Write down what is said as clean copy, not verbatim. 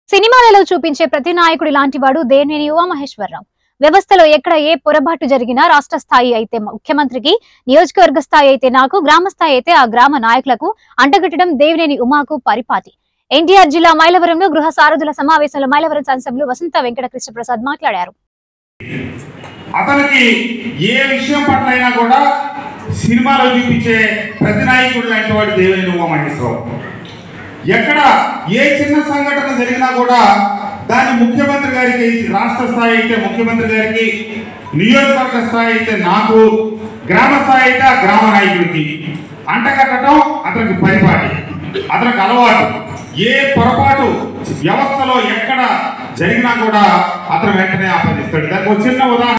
సినిమాలలో చూపించే ప్రతి నాయకుడి లాంటి వాడు దేవినేని ఉమామహేశ్వరరావు. వ్యవస్థలో ఎక్కడ ఏ పొరపాటు జరిగినా రాష్ట్ర స్థాయి అయితే ముఖ్యమంత్రికి, నియోజకవర్గ స్థాయి అయితే నాకు, గ్రామ స్థాయి అయితే ఆ గ్రామ నాయకులకు అంటగట్టడం దేవినేని ఉమాకు పరిపాటి. ఎన్టీఆర్ జిల్లా మైలవరంలో గృహ సారథుల సమావేశంలో మైలవరం శాసనసభ్యులు వసంత వెంకట కృష్ణప్రసాద్ మాట్లాడారు. అతనికి ఏ విషయం పట్లైనా కూడా సినిమాలో చూపించే ప్రతి నాయకుడు లాంటి వాడు దేవినేని ఉమామహేశ్వరరావు. ఎక్కడ ఏ చిన్న సంఘటన జరిగినా కూడా దాని ముఖ్యమంత్రి గారికి, రాష్ట్ర స్థాయి అయితే ముఖ్యమంత్రి గారికి, నియోజకవర్గ స్థాయి అయితే నాకు, గ్రామ స్థాయి అయితే ఆ గ్రామ నాయకుడికి అంటగట్టడం అతనికి పరిపాటి, అతనికి అలవాటు. ఏ పొరపాటు వ్యవస్థలో ఎక్కడ జరిగినా కూడా అతను వెంటనే ఆపదిస్తాడు. దానికి ఒక చిన్న ఉదాహరణ